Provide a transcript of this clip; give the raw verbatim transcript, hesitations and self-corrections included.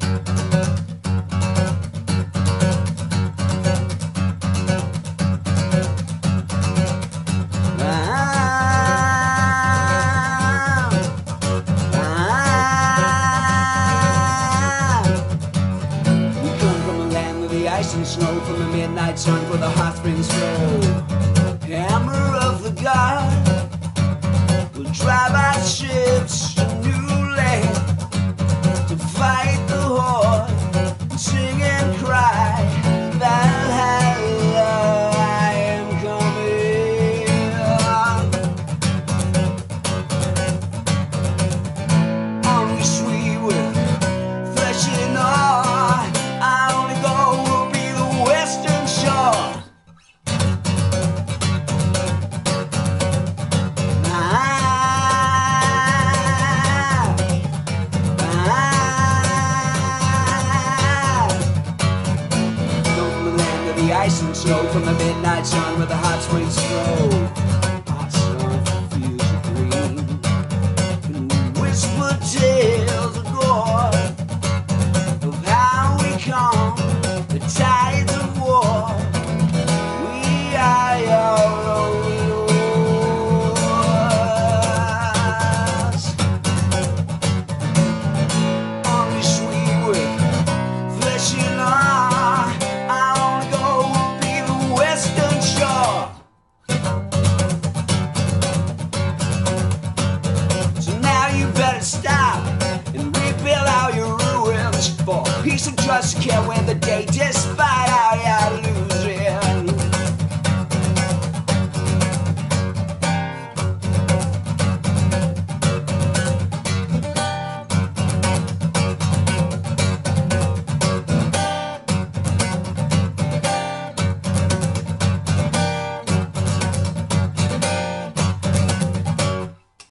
And snow from the midnight sun for the hot springs flow. Hammer of the god will drive our ships to new land to fight the horde, sing and cry Valhalla, I am coming. Only sweet with flesh and all. Ice and snow from the midnight sun where the hot springs flow. Hot sun feels of green and whisper tales of gore of how we calm the tides of war. We are your rulers. Only sweet with flesh and all. Stop and rebuild all your ruins for peace and trust and care when the day despite our